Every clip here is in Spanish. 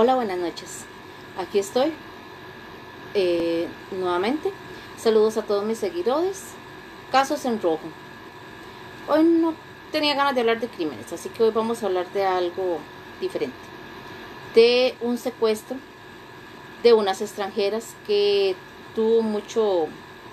Hola, buenas noches. Aquí estoy nuevamente. Saludos a todos mis seguidores. Casos en rojo. Hoy no tenía ganas de hablar de crímenes, así que hoy vamos a hablar de algo diferente. De un secuestro de unas extranjeras que tuvo mucho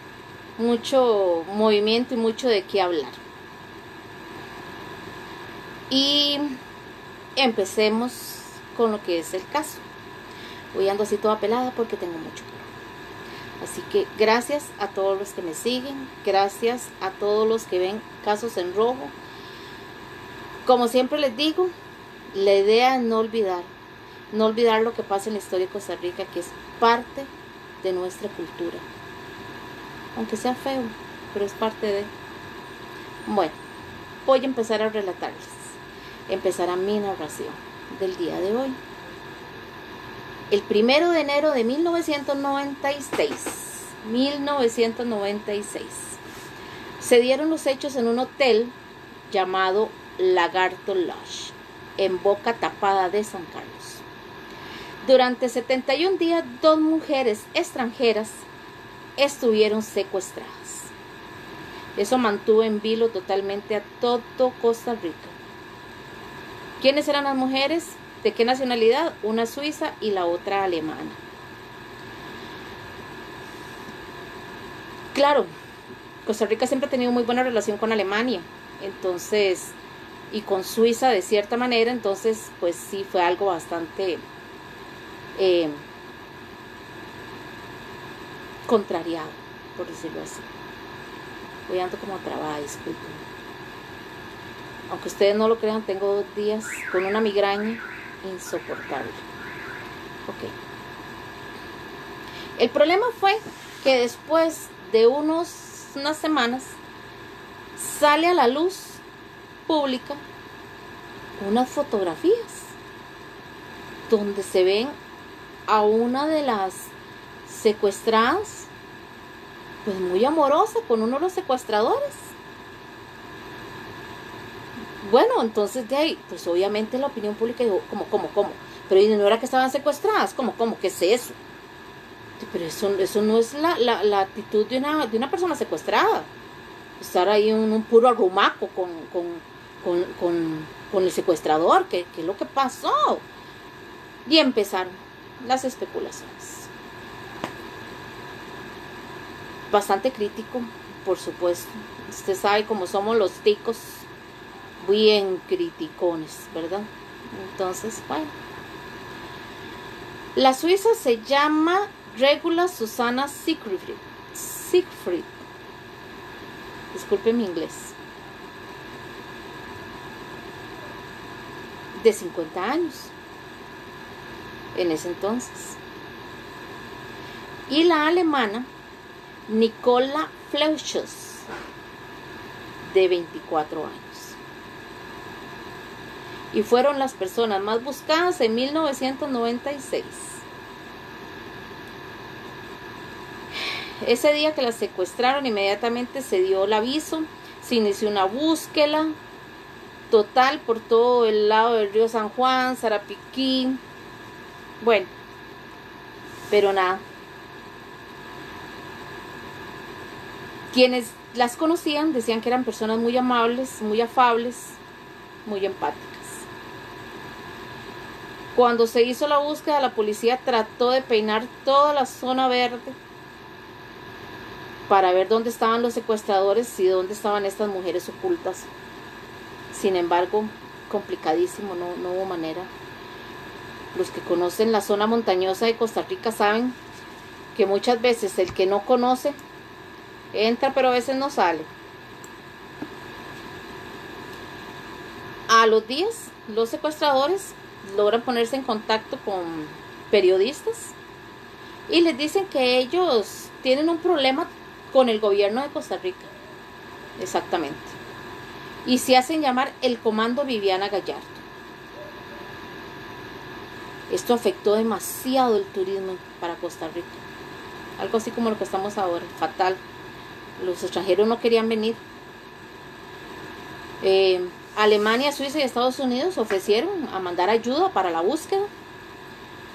movimiento y mucho de qué hablar. Y empecemos con lo que es el caso. Hoy ando así toda pelada porque tengo mucho calor. Así que gracias a todos los que me siguen, gracias a todos los que ven Casos en Rojo. Como siempre les digo, la idea es no olvidar lo que pasa en la historia de Costa Rica, que es parte de nuestra cultura. Aunque sea feo, pero es parte de... Bueno, voy a empezar a relatarles. Empezará mi narración del día de hoy. El 1 de enero de 1996, se dieron los hechos en un hotel llamado Lagarto Lodge, en Boca Tapada de San Carlos. Durante 71 días, 2 mujeres extranjeras estuvieron secuestradas. Eso mantuvo en vilo totalmente a todo Costa Rica. ¿Quiénes eran las mujeres? ¿De qué nacionalidad? Una suiza y la otra alemana. Claro, Costa Rica siempre ha tenido muy buena relación con Alemania, entonces, y con Suiza de cierta manera, entonces, pues sí fue algo bastante contrariado, por decirlo así. Hoy ando como trabada, disculpen. Aunque ustedes no lo crean, tengo 2 días con una migraña insoportable. Ok. El problema fue que después de unas semanas sale a la luz pública unas fotografías donde se ven a una de las secuestradas pues muy amorosa con uno de los secuestradores. Bueno, entonces de ahí, pues obviamente la opinión pública dijo, ¿cómo? Pero no era que estaban secuestradas, ¿cómo? ¿Qué es eso? Pero eso no es la actitud de una persona secuestrada. Estar ahí en un puro arrumaco con el secuestrador, ¿qué es lo que pasó? Y empezaron las especulaciones. Bastante crítico, por supuesto. Usted sabe cómo somos los ticos. Bien criticones, ¿verdad? Entonces, bueno. La suiza se llama Regula Susana Siegfried. Disculpe mi inglés. De 50 años. En ese entonces. Y la alemana, Nicola Fleuschus, de 24 años. Y fueron las personas más buscadas en 1996. Ese día que las secuestraron, inmediatamente se dio el aviso, se inició una búsqueda total por todo el lado del río San Juan, Sarapiquí, bueno, pero nada. Quienes las conocían decían que eran personas muy amables, muy afables, muy empáticas. Cuando se hizo la búsqueda, la policía trató de peinar toda la zona verde para ver dónde estaban los secuestradores y dónde estaban estas mujeres ocultas. Sin embargo, complicadísimo, no hubo manera. Los que conocen la zona montañosa de Costa Rica saben que muchas veces el que no conoce entra, pero a veces no sale. A los días, los secuestradores logran ponerse en contacto con periodistas y les dicen que ellos tienen un problema con el gobierno de Costa Rica. Exactamente. Y se hacen llamar el Comando Viviana Gallardo. Esto afectó demasiado el turismo para Costa Rica. Algo así como lo que estamos ahora, fatal. Los extranjeros no querían venir. Alemania, Suiza y Estados Unidos ofrecieron a mandar ayuda para la búsqueda.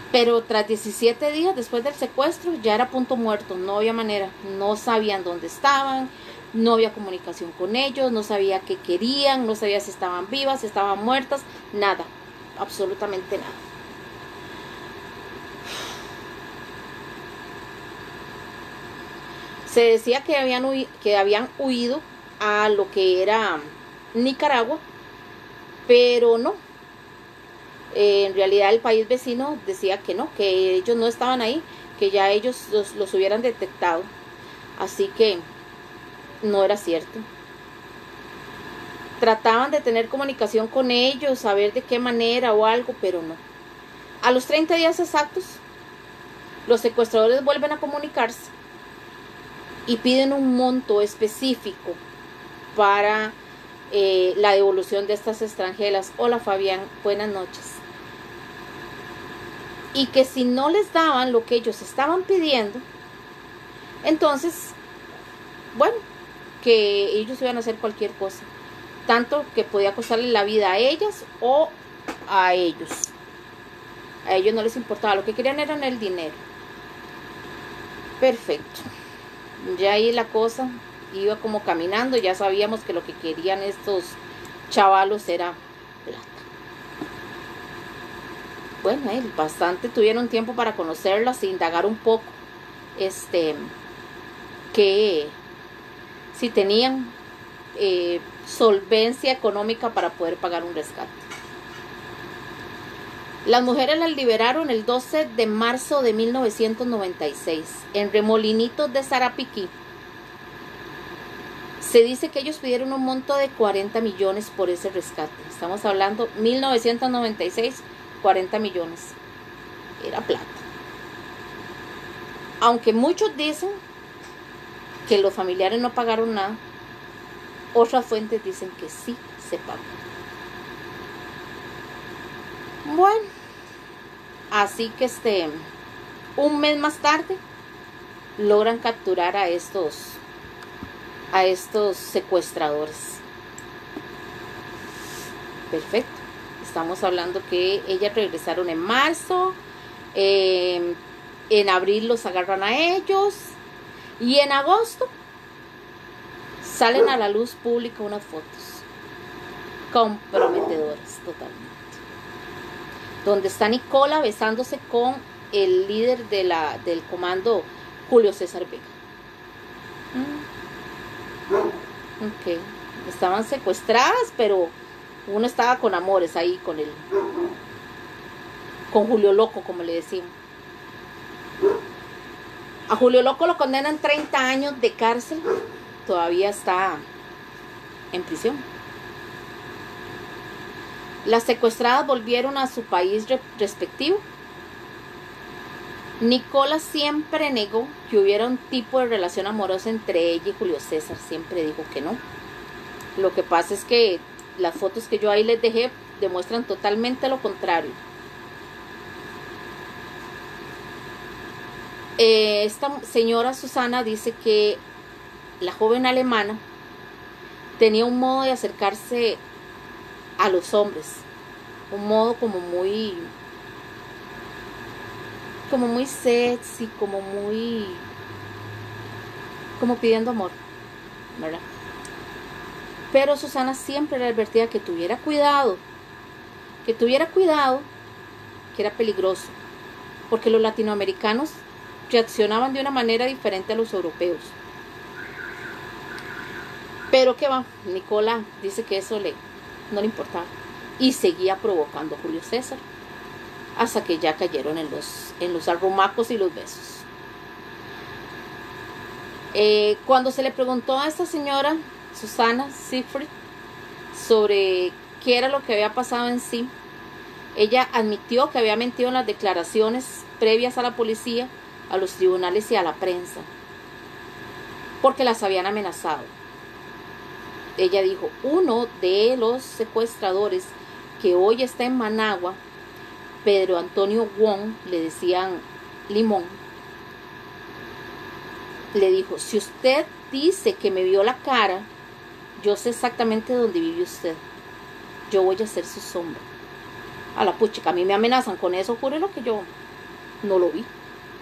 Pero tras 17 días después del secuestro ya era punto muerto, no había manera, no sabían dónde estaban, no había comunicación con ellos, no sabía qué querían, no sabía si estaban vivas, si estaban muertas, nada, absolutamente nada. Se decía que habían huido a lo que era Nicaragua, pero no. En realidad el país vecino decía que no, que ellos no estaban ahí, que ya ellos los hubieran detectado. Así que no era cierto. Trataban de tener comunicación con ellos, saber de qué manera o algo, pero no. A los 30 días exactos, los secuestradores vuelven a comunicarse y piden un monto específico para la devolución de estas extranjeras. Hola Fabián, buenas noches. Y que si no les daban lo que ellos estaban pidiendo, entonces, bueno, que ellos iban a hacer cualquier cosa, tanto que podía costarle la vida a ellas o a ellos. A ellos no les importaba, lo que querían era el dinero. Perfecto. Ya ahí la cosa iba como caminando, ya sabíamos que lo que querían estos chavalos era plata. Bueno, bastante tuvieron tiempo para conocerlas e indagar un poco, que si tenían solvencia económica para poder pagar un rescate. Las mujeres las liberaron el 12 de marzo de 1996 en Remolinitos de Sarapiquí. Se dice que ellos pidieron un monto de 40 millones por ese rescate. Estamos hablando 1996, 40 millones. Era plata. Aunque muchos dicen que los familiares no pagaron nada, otras fuentes dicen que sí se pagó. Bueno, así que un mes más tarde logran capturar a estos secuestradores. Perfecto. Estamos hablando que ellas regresaron en marzo, en abril los agarran a ellos y en agosto salen a la luz pública unas fotos comprometedoras totalmente, donde está Nicola besándose con el líder del comando, Julio César Vega. Ok, estaban secuestradas, pero uno estaba con amores ahí con Julio Loco, como le decimos. A Julio Loco lo condenan 30 años de cárcel, todavía está en prisión. Las secuestradas volvieron a su país respectivo. Nicola siempre negó que hubiera un tipo de relación amorosa entre ella y Julio César, siempre dijo que no. Lo que pasa es que las fotos que yo ahí les dejé demuestran totalmente lo contrario. Esta señora Susana dice que la joven alemana tenía un modo de acercarse a los hombres, un modo como muy sexy, como pidiendo amor, ¿verdad? Pero Susana siempre le advertía que tuviera cuidado, que era peligroso, porque los latinoamericanos reaccionaban de una manera diferente a los europeos. Pero que va, Nicola dice que eso no le importaba y seguía provocando a Julio César hasta que ya cayeron en los arrumacos y los besos. Cuando se le preguntó a esta señora Susana Siegfried sobre qué era lo que había pasado en sí, ella admitió que había mentido en las declaraciones previas a la policía, a los tribunales y a la prensa, porque las habían amenazado. Ella dijo, uno de los secuestradores que hoy está en Managua, Pedro Antonio Wong, le decían Limón, le dijo, si usted dice que me vio la cara, yo sé exactamente dónde vive usted, yo voy a ser su sombra. A la puchica, a mí me amenazan con eso, júrelo que yo no lo vi.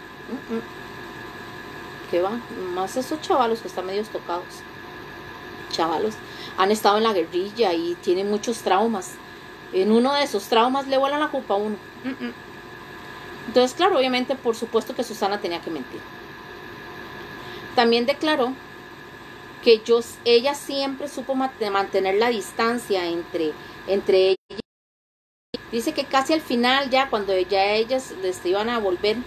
¿Qué va? Más esos chavalos que están medio tocados. Chavalos han estado en la guerrilla y tienen muchos traumas. En uno de esos traumas le vuelan la culpa a uno. Entonces, claro, obviamente, por supuesto que Susana tenía que mentir. También declaró que ella siempre supo mantener la distancia entre ella. Dice que casi al final, ya cuando ya ellas iban a volver,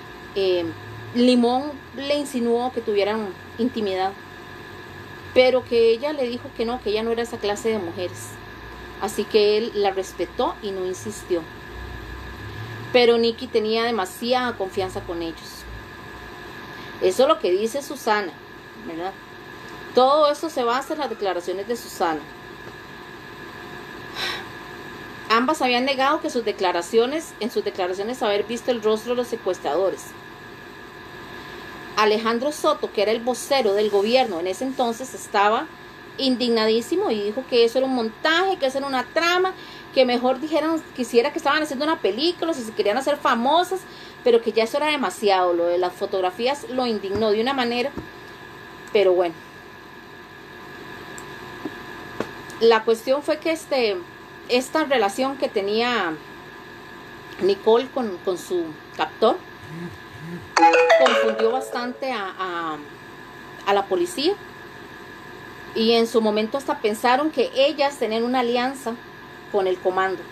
Limón le insinuó que tuvieran intimidad, pero que ella le dijo que no, que ella no era esa clase de mujeres. Así que él la respetó y no insistió. Pero Nicky tenía demasiada confianza con ellos. Eso es lo que dice Susana, ¿verdad? Todo eso se basa en las declaraciones de Susana. Ambas habían negado que en sus declaraciones haber visto el rostro de los secuestradores. Alejandro Soto, que era el vocero del gobierno en ese entonces, estaba indignadísimo y dijo que eso era un montaje, que eso era una trama, que mejor dijeran, quisiera que estaban haciendo una película, si se querían hacer famosas, pero que ya eso era demasiado. Lo de las fotografías lo indignó de una manera, pero bueno. La cuestión fue que esta relación que tenía Nicole con su captor confundió bastante a la policía, y en su momento hasta pensaron que ellas tenían una alianza con el comando.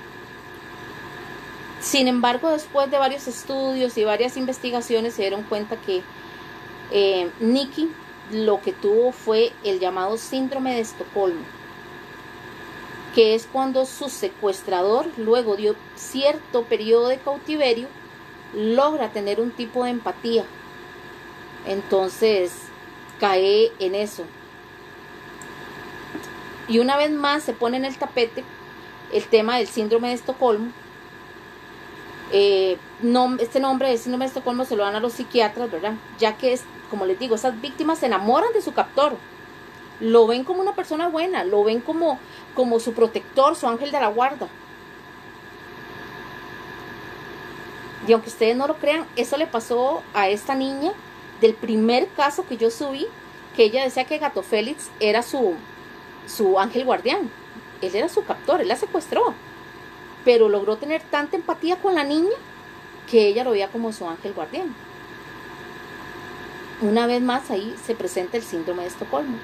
Sin embargo, después de varios estudios y varias investigaciones se dieron cuenta que Nicky lo que tuvo fue el llamado síndrome de Estocolmo, que es cuando su secuestrador, luego de cierto periodo de cautiverio, logra tener un tipo de empatía. Entonces cae en eso. Y una vez más se pone en el tapete el tema del síndrome de Estocolmo. Este nombre de síndrome de Estocolmo se lo dan a los psiquiatras, ¿verdad? Ya que como les digo, esas víctimas se enamoran de su captor. Lo ven como una persona buena, lo ven como su protector, su ángel de la guarda. Y aunque ustedes no lo crean, eso le pasó a esta niña del primer caso que yo subí, que ella decía que Gato Félix era su ángel guardián. Él era su captor, él la secuestró, pero logró tener tanta empatía con la niña que ella lo veía como su ángel guardián. Una vez más ahí se presenta el síndrome de Estocolmo.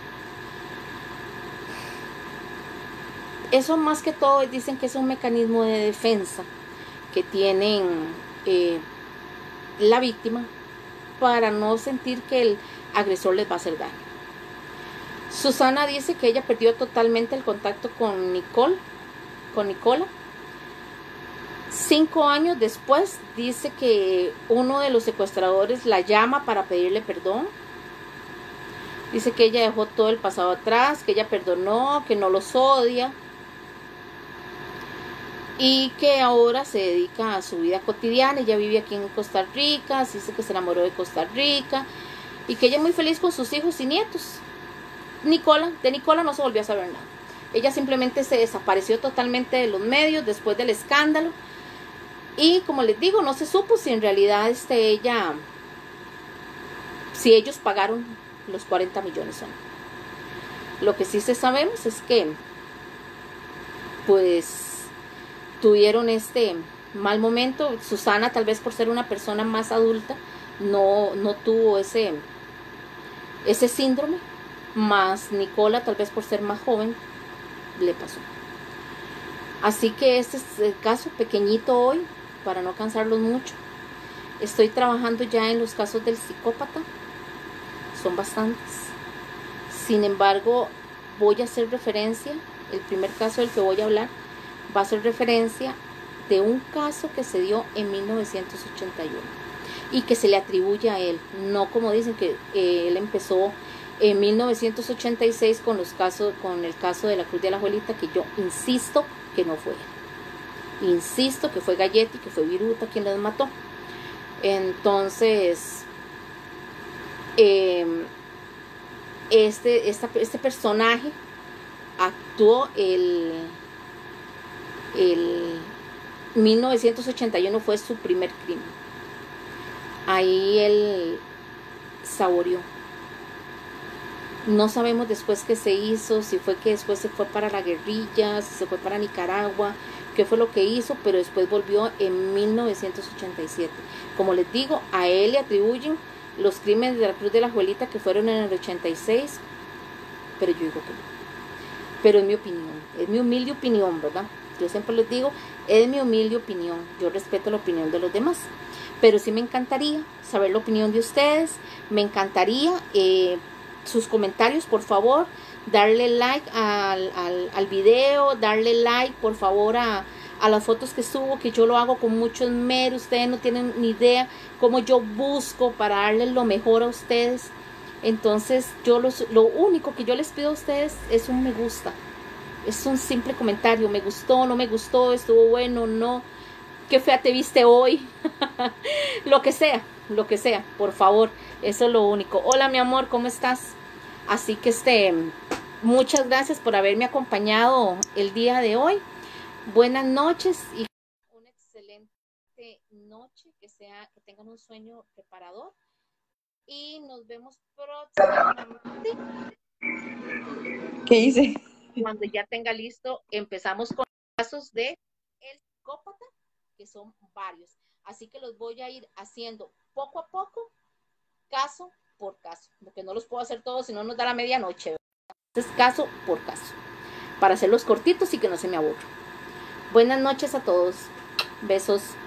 Eso más que todo dicen que es un mecanismo de defensa que tienen la víctima para no sentir que el agresor les va a hacer daño. Susana dice que ella perdió totalmente el contacto con Nicola. 5 años después dice que uno de los secuestradores la llama para pedirle perdón. Dice que ella dejó todo el pasado atrás, que ella perdonó, que no los odia y que ahora se dedica a su vida cotidiana. Ella vive aquí en Costa Rica, dice que se enamoró de Costa Rica y que ella es muy feliz con sus hijos y nietos. De Nicola no se volvió a saber nada. Ella simplemente se desapareció totalmente de los medios después del escándalo. Y como les digo, no se supo si en realidad si ellos pagaron los 40 millones o no. Lo que sí sabemos es que pues tuvieron este mal momento. Susana, tal vez por ser una persona más adulta, no tuvo ese síndrome, más Nicola, tal vez por ser más joven, le pasó. Así que este es el caso pequeñito hoy, para no cansarlos mucho. Estoy trabajando ya en los casos del psicópata, son bastantes. Sin embargo, voy a hacer referencia, el primer caso del que voy a hablar va a ser referencia de un caso que se dio en 1981 y que se le atribuye a él, no como dicen que él empezó en 1986 con el caso de la Cruz de la Abuelita, que yo insisto que no fue él. Insisto que fue Galletti, que fue Viruta quien los mató. Entonces, este personaje actuó 1981 fue su primer crimen. Ahí él saboreó. No sabemos después qué se hizo, si fue que después se fue para la guerrilla, si se fue para Nicaragua, qué fue lo que hizo, pero después volvió en 1987. Como les digo, a él le atribuyen los crímenes de la Cruz de la Abuelita que fueron en el 86, pero yo digo que no. Pero es mi opinión, es mi humilde opinión, ¿verdad? Yo siempre les digo, es mi humilde opinión, yo respeto la opinión de los demás, pero sí me encantaría saber la opinión de ustedes, me encantaría sus comentarios, por favor, darle like al video, darle like, por favor, a las fotos que subo, que yo lo hago con mucho esmero. Ustedes no tienen ni idea cómo yo busco para darles lo mejor a ustedes. Entonces, lo único que yo les pido a ustedes es un me gusta. Es un simple comentario, me gustó, no me gustó, estuvo bueno, no, qué fea te viste hoy, lo que sea, por favor, eso es lo único. Hola mi amor, ¿cómo estás? Así que muchas gracias por haberme acompañado el día de hoy. Buenas noches y una excelente noche, que tengan un sueño reparador y nos vemos próximamente. ¿Qué hice? Cuando ya tenga listo, empezamos con casos de el psicópata, que son varios. Así que los voy a ir haciendo poco a poco, caso por caso, porque no los puedo hacer todos, si no nos da la medianoche, ¿verdad? Entonces, caso por caso, para hacerlos cortitos y que no se me aburran. Buenas noches a todos. Besos.